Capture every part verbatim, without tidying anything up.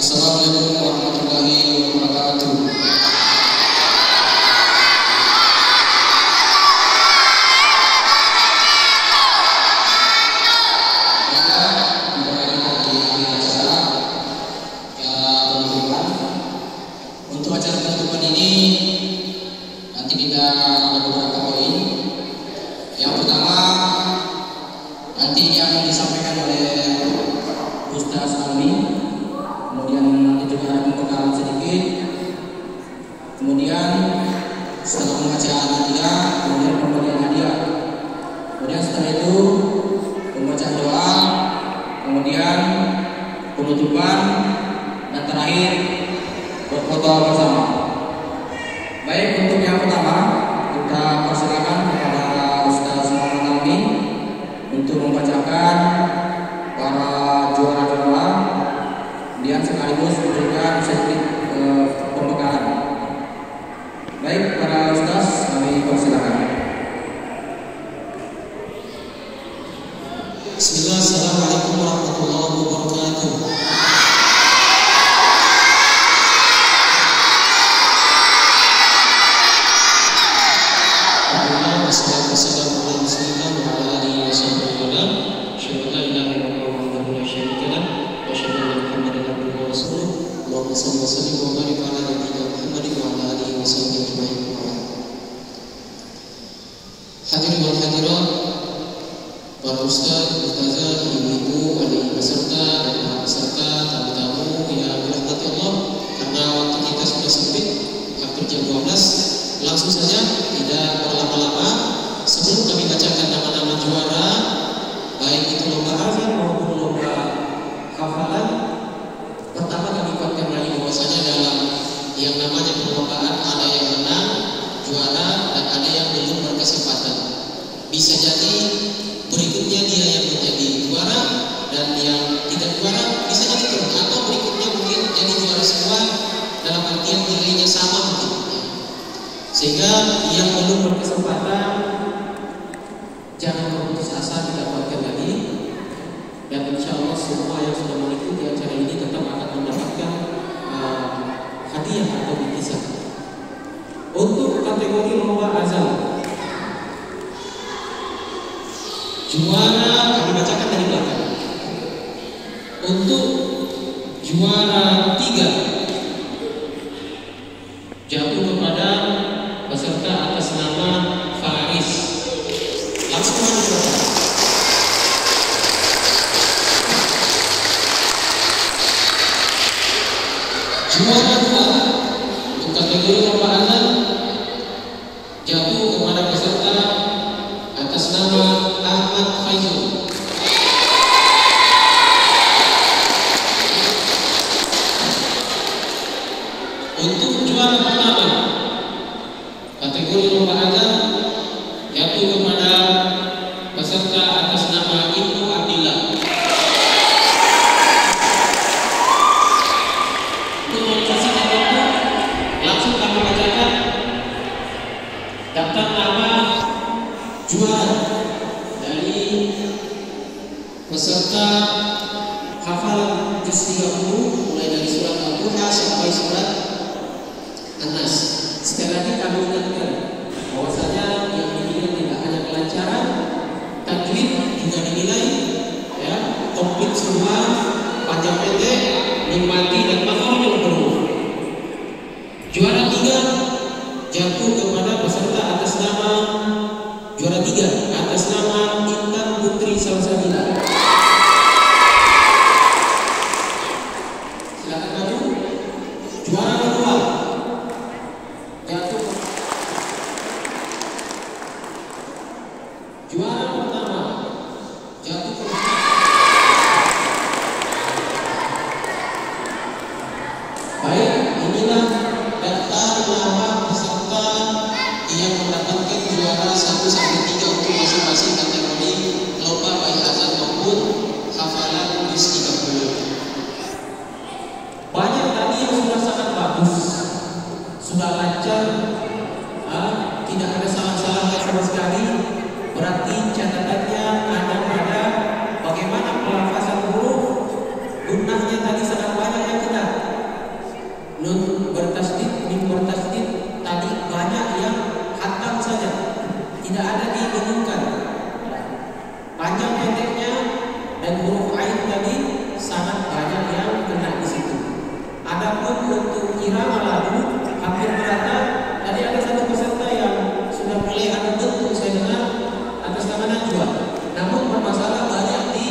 Assalamualaikum warahmatullahi wabarakatuh. Untuk acara penutupan ini nanti kita ada beberapa poin. Yang pertama nanti yang disampaikan oleh Ustaz Almi. Kemudian nanti juga ada pembekalan sedikit. Kemudian setelah pembacaan hadiah, kemudian pemberian hadiah. Kemudian setelah itu pembacaan doa, kemudian penutupan, dan terakhir berfoto bersama. Baik, untuk yang pertama kita persilakan kepada Ustaz Muhammad Almi untuk membacakan para juara-juara. Kemudian sekaligus memberikan sedikit uh, pembekalan. Baik, para ustaz, kami persilakan. Bismillah, assalamualaikum warahmatullahi wabarakatuh. Hadirin wal hadirat, para ustaz, ustazah, ibu-ibu, adik peserta dan para peserta, tamu-tamu yang dirahmati Allah. Karena waktu kita sudah sempit, hampir jam dua belas, langsung saja tidak berlama-lama. Sebelum kami bacakan nama-nama juara, baik itu lomba azan maupun lomba hafalan, pertama kami kuatkan lagi bahwasanya dalam yang namanya perlombaan ada yang menang, juara, dan ada yang belum berkesempatan. Bisa jadi berikutnya dia yang menjadi juara, dan yang tidak juara bisa jadi turun, atau berikutnya mungkin jadi juara semua dalam artian nilainya sama mungkin. Sehingga yang belum berkesempatan jangan berputus asa, tidak kuatkan lagi, dan insya Allah semua yang sudah mengikuti acara ini tetap akan mendapatkan uh, hadiah atau bingkisan. Untuk kategori lomba azan, juara kami bacakan dari belakang. Untuk juara tiga jatuh kepada peserta atas nama Faris. Langsung maju ke belakang. Juara dua untuk kategori lomba azan jatuh kepada peserta atas nama Ahmad Faizul. Untuk juara pertama kategori lomba azan jatuh kepada peserta atas nama Ibnu Abdillah. Untuk mempersingkat waktu, langsung kami bacakan daftar nama juara dari peserta hafalan juz tiga puluh mulai dari surat Al-Duha sampai surat An-Nas. Sekali lagi kami ingatkan bahwasanya yang dinilai tidak hanya kelancaran, tajwid juga dinilai, ya, komplit semua, panjang pendek, nikmati dan makhrajul huruf. Juara tiga jatuh kepada peserta atas nama juara tiga atas nama Intan Putri Salsabila. Silakan maju. Juara kedua jatuh. Juara pertama jatuh ke baik, inilah daftar nama peserta yang mendapatkan juara satu sampai tiga untuk masing-masing kategori lomba baik azan maupun hafalan juz tiga puluh. Banyak tadi yang sudah sangat bagus, sudah lancar, ah, tidak ada salah-salahnya sama sekali. Berarti catatannya ada pada bagaimana pelafasan huruf, gunnahnya tadi sangat banyak yang benar. Adapun untuk irama lagu hampir merata. Tadi ada satu peserta yang sudah mulai ada bentuk saya dengar atas nama Najwa. Namun bermasalah banyak di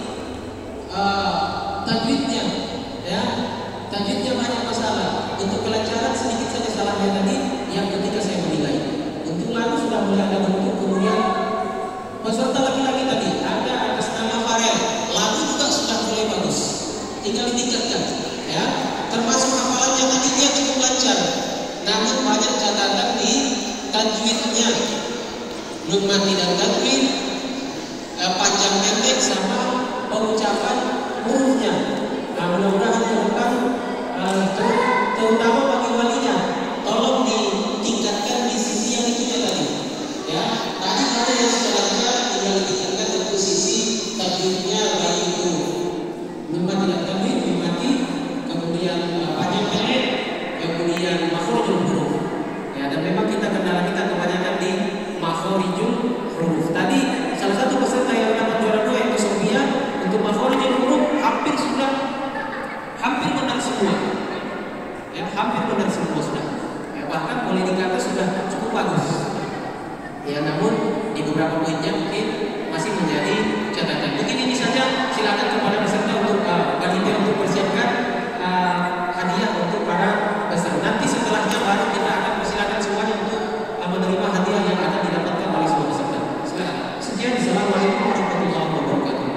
uh, tajwidnya, ya. Tajwidnya banyak masalah. Untuk kelancaran sedikit saja salahnya tadi yang ketika saya menilai. Untuk lagu sudah mulai ada bentuk. Kemudian peserta laki-laki tadi ada atas nama Farel. Lagu juga sudah mulai bagus. Tinggal ditingkatkan, ya. Termasuk hafalannya tadi dia cukup lancar. Namun banyak catatan di tajwidnya. Nun mati dan tajwid, eh, panjang pendek sama pengucapan hurufnya. Nah, mudah-mudahan ke depan eh, terutama bagi walinya tolong ditingkatkan di sisi yang itunya tadi. Ya, tadi ada yang sudah lancar, tinggal ditingkatkan untuk sisi tajwidnya baik itu nun mati dan tajwid, nun mati, kemudian eh, panjang pendek, kemudian makhrajul huruf. Ya, dan memang kita kendala kita kebanyakan di makhorijul huruf. Tadi salah satu peserta yang dapat juara dua yaitu Sofia untuk makhorijul huruf hampir sudah hampir benar semua. Ya, hampir benar semua sudah. Ya, bahkan boleh dikata sudah cukup bagus. Ya, namun di beberapa poinnya mungkin masih menjadi catatan. Mungkin ini saja. Silakan kepada peserta untuk uh, panitia untuk persiapkan uh, hadiah untuk para peserta. Nanti setelahnya baru kita akan persilakan semuanya untuk uh, menerima hadiah yang akan didapatkan oleh semua peserta. Silakan. Sekian. Assalamualaikum warahmatullahi wabarakatuh.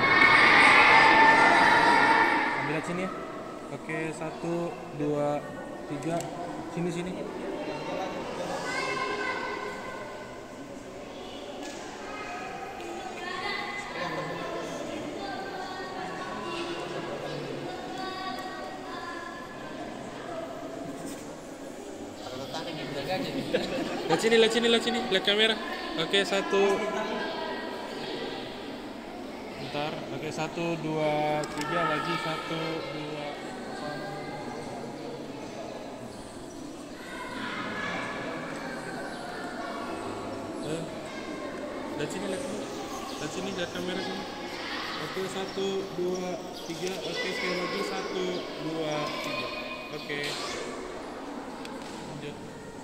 Ambil sini ya. Oke, satu, dua, tiga. Sini sini. Lihat sini, lihat sini, lihat sini, lihat kamera. Oke, satu. Bentar. Oke, satu, dua, tiga, lagi satu, dua. Eh, lihat sini, lihat sini, lihat sini, lihat kamera sini. Oke, satu, dua, tiga. Oke, sekali lagi satu, dua, tiga. Oke. Lanjut.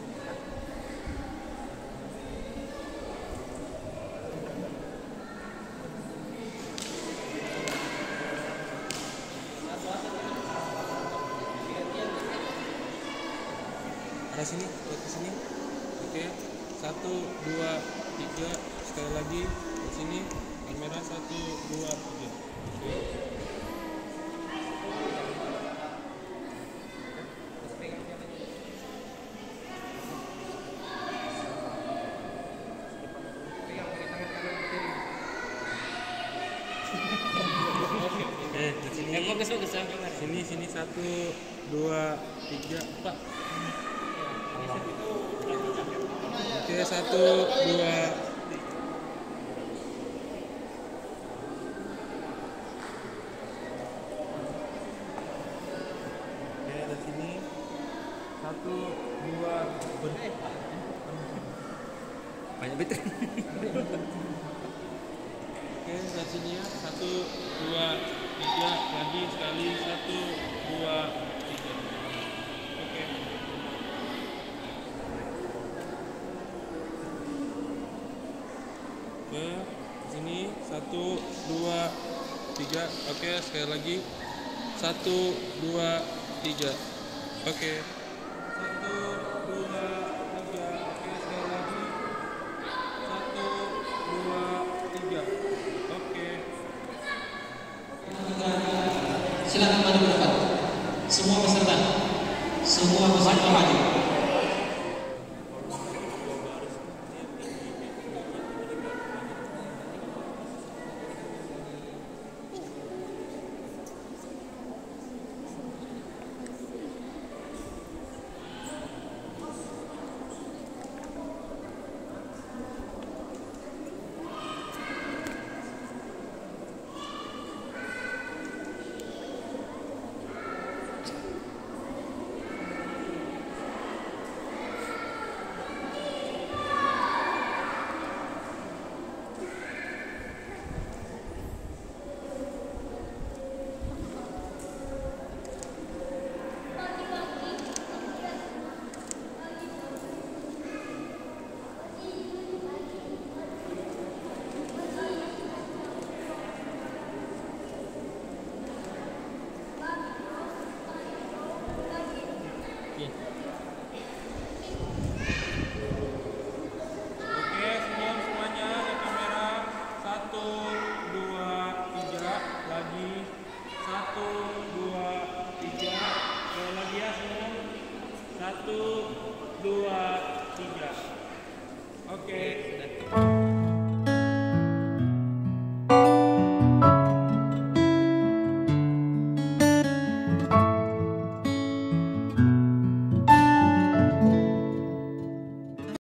Ke sini, ke sini. Oke, satu, dua, tiga. Sekali lagi ke sini. Kamera satu, dua, tiga. Oke. Eh, ke sini. Sini, sini satu, dua, tiga, Pak. Oke, satu, dua. Oke, dari sini. Satu, dua, ber- banyak betul. Oke, dari sini ya. Satu, dua, tiga, lagi sekali. Satu, dua, tiga. Oke. Ke sini. Satu, dua, tiga. Oke, sekali lagi. Satu, dua, tiga. Oke. Satu, dua, tiga. Oke, sekali lagi. Satu, dua, tiga. Oke. Silakan maju ke depan. Semua peserta. Semua peserta maju.